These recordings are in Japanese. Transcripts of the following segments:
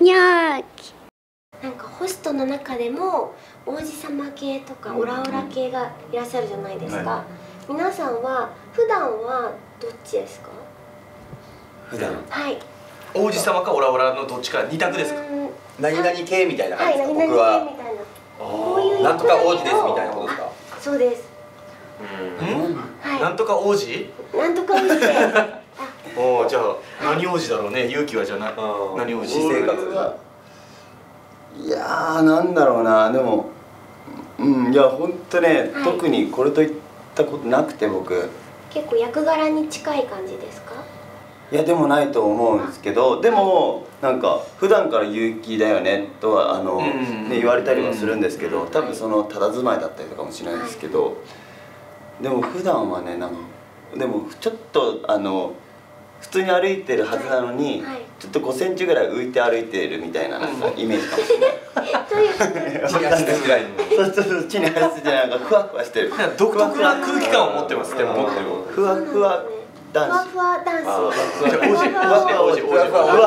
にゃーき。 なんかホストの中でも王子様系とかオラオラ系がいらっしゃるじゃないですか。皆さんは普段はどっちですか？ 普段。 はい。 王子様かオラオラのどっちか二択ですか？ 何々系みたいな感じですか？ はい、 僕は。 こういうなんとか王子ですみたいなことですか？ そうです。 はい。なんとか王子？ なんとか王子で。 おお、じゃあ何王子だろうね。勇気はじゃない。何王子？ 私生活が。 いやー、なんだろうな。でもいや本当ね、特にこれといったことなくて、僕結構役柄に近い感じですか？ いやでもないと思うんですけど、でもなんか普段から勇気だよねとはね、言われたりはするんですけど、多分その佇まいだったりとかもしれないですけど、でも普段はね、なんかでもちょっと普通に歩いてるはずなのに、ちょっと5センチぐらい浮いて歩いてるみたいな、なんかイメージかもしれない。 地に足つぐらいの。 そう、地に足つじゃなんかふわふわしてる。 独特な空気感を持ってます。でもふわふわ男子。 ふわふわダンス。 王子、王子。 ふわふわ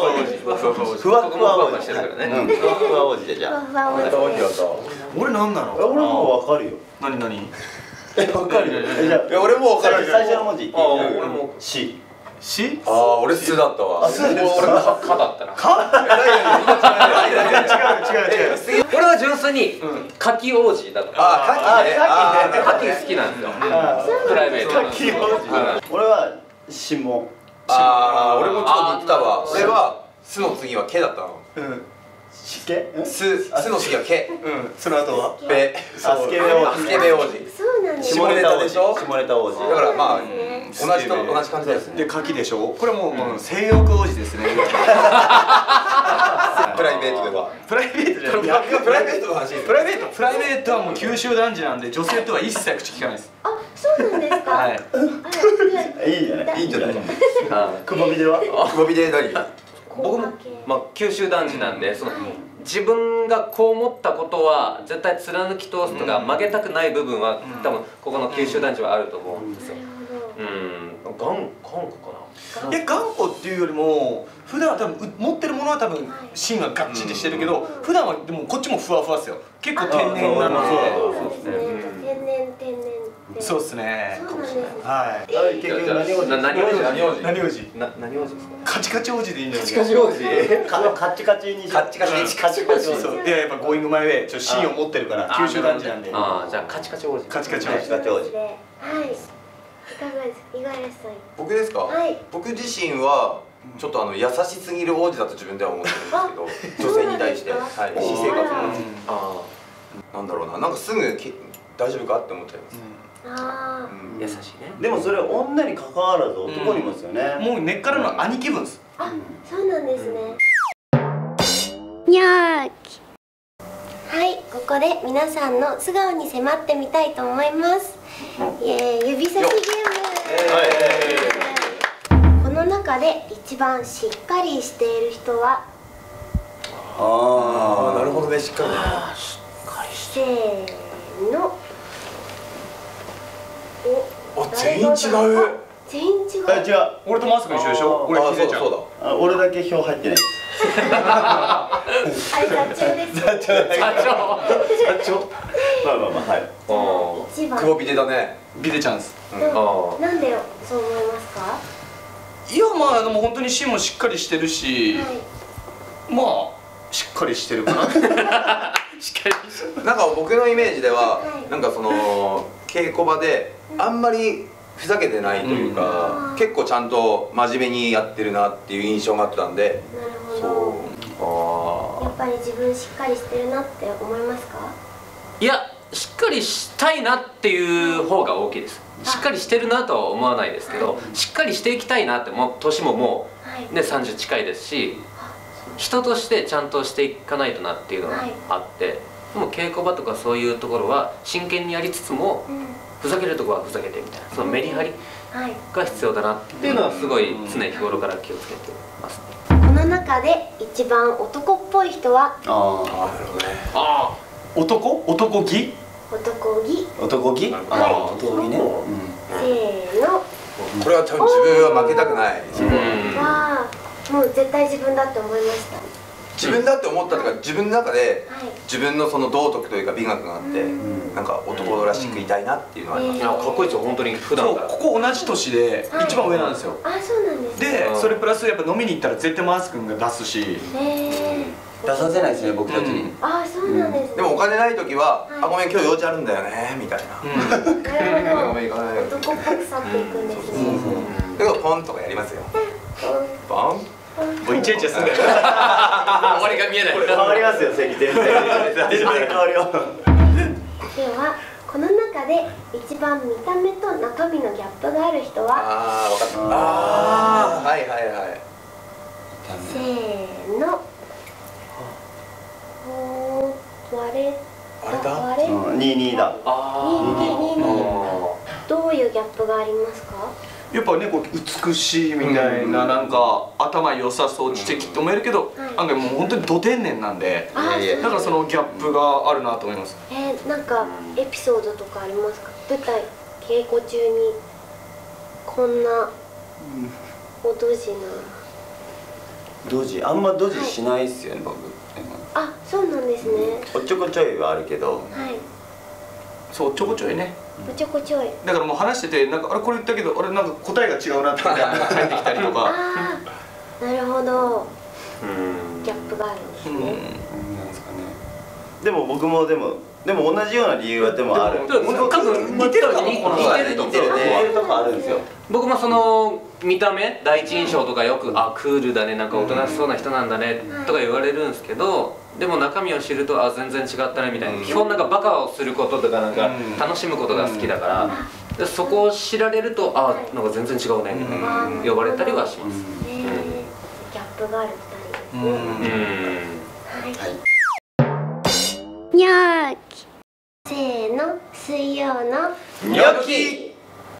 王子してるからね。ふわふわ王子でじゃあ。 ふわふわ王子。 俺なんなの？ 俺もわかるよ。 何？ わかるよ。じゃあ俺もわかる。 最初の文字言っていい？ 俺も。 C。 C？ ああ、俺数だったわ。 あ、そうです。 俺かだったな。 違う。 俺は純粋に牡蠣王子だと。 あ、 牡蠣好きなんですよ。プライベート。 牡蠣王子。俺は下。 ああ、俺もちょっと似てたわ。俺はすの次はけだったの。 しけ？ すの次はけ。 その後は？ べ。 スケベ王子。 スケベ王子。 そうなんです。 下ネタでしょ？下ネタ王子。 だからまあ同じ感じですね。 で、牡蠣でしょ。これもう性欲王子ですね。 プライベートでは。 プライベートじゃない。 プライベートの話です。 プライベートはもう九州男児なんで、女性とは一切口聞かないです。 あ、そうなんですか。 はい。 いいじゃない。 いいんじゃない。 くぼみでは？ くぼみで何？ 僕も九州男児なんで、自分がこう思ったことは絶対貫き通すとか曲げたくない部分は多分ここの九州男児はあると思うんですよ。頑固かな。 頑固っていうよりも普段は多分持ってるものは多分芯がガッチリしてるけど、普段はでもこっちもふわふわですよ。結構天然なので。そうですね。はい。 結局何王子？ 何王子ですか？ カチカチ王子でいいんじゃないカチカチ王子。 カッチカチに。 カッチカチ。 そう。でやっぱゴーイングマイウェイ、ちょっと芯を持ってるから九州男児なんで。 ああ、じゃあカチカチ王子。 カチカチ王子。 はい。いかがですか？五十嵐さん。 僕ですか？僕自身はちょっと優しすぎる王子だと自分では思ってるんですけど、女性に対して、私生活もなんだろうな、なんかすぐ大丈夫かって思っちゃいます。 優しいね。 でもそれ女に関わらず男にもですよね。 もう根っからの兄貴分です。 あ、そうなんですね。 にゃーき。 はい、ここで皆さんの素顔に迫ってみたいと思います。指差しゲーム。この中で一番しっかりしている人は？ ああ、なるほどね、しっかりね。 せーの。 全員違う。 全員違う。 違う。 俺とマスク一緒でしょ。俺ヒデちゃん。 俺だけ票入ってない。 あれ座長です。 座長。まあはい。 一番。 久保ビデだね。 ビデちゃんです。 なんでそう思いますか？ いや、まあでも本当に芯もしっかりしてるし、まあしっかりしてるかな。しっかり。 なんか僕のイメージでは、なんかその稽古場であんまりふざけてないというか、結構ちゃんと真面目にやってるなっていう印象があったんで。 なるほど。やっぱり自分しっかりしてるなって思いますか？ いや、しっかりしたいなっていう方が大きいです。しっかりしてるなとは思わないですけど、しっかりしていきたいなって、もう年ももうね30近いですし、人としてちゃんとしていかないとなっていうのがあって、でも稽古場とかそういうところは真剣にやりつつも、ふざけるところはふざけてみたいな、そのメリハリが必要だなっていうのはすごい常日頃から気をつけてますね。 この中で一番男っぽい人は？ なるほどね。 男気？ 男気？ 男気？男気ね。 せーの。 これは多分自分は負けたくない。 もう絶対自分だって思いました。 自分だって思ったとか、自分の中で自分のその道徳というか美学があって、なんか男らしくいたいなっていうのはあります。 いやかっこいいですよ本当に普段から。 ここ同じ年で一番上なんですよ。 あ、そうなんですね。 でそれプラスやっぱ飲みに行ったら絶対マース君が出すし、 出させないですね僕たちに。 あ、そうなんですね。 でもお金ない時は「あ、ごめん今日用事あるんだよね」みたいな。 なるほど。 ごめん行かない。 男っぽく去っていくんですね。 だからポンとかやりますよ。ポン。 もうイチャイチャするんだよ。 終わりが見えない。 変わりますよ席全然変わるよ。 ではこの中で一番見た目と中身のギャップがある人はああ、分かった。ああ、はいはいはい。 せーの。割れだ。 22だ。 どういうギャップがありますか？ やっぱねこう美しいみたいな、なんか頭良さそう知的って思えるけど、案外もう本当にど天然なんで、だからそのギャップがあるなと思います。 なんかエピソードとかありますか？舞台稽古中にこんなおドジな。 ドジあんまドジしないっすよね僕。 あ、そうなんですね。 おっちょこちょいはあるけど。 はい。 そうちょこちょいね。 おちょこちょい。 だからもう話しててなんかあれこれ言ったけどあれなんか答えが違うなって帰ってきたりとか。 ああ、なるほど。ギャップがあるんですね。 なんですかね。でも僕もでも同じような理由はでもある。 多分似てるかも。似てるとこあるんですよ。 僕もその見た目第一印象とかよく「あ、クールだね、なんかおとなしそうな人なんだね」とか言われるんですけど、でも中身を知ると「あ、全然違ったね」みたいな。基本なんかバカをすることとかなんか楽しむことが好きだから、そこを知られると「あ、なんか全然違うね」みたいな呼ばれたりはします。 ギャップがある2人ですね。 にゃーき。 せーの、水曜のニョキ。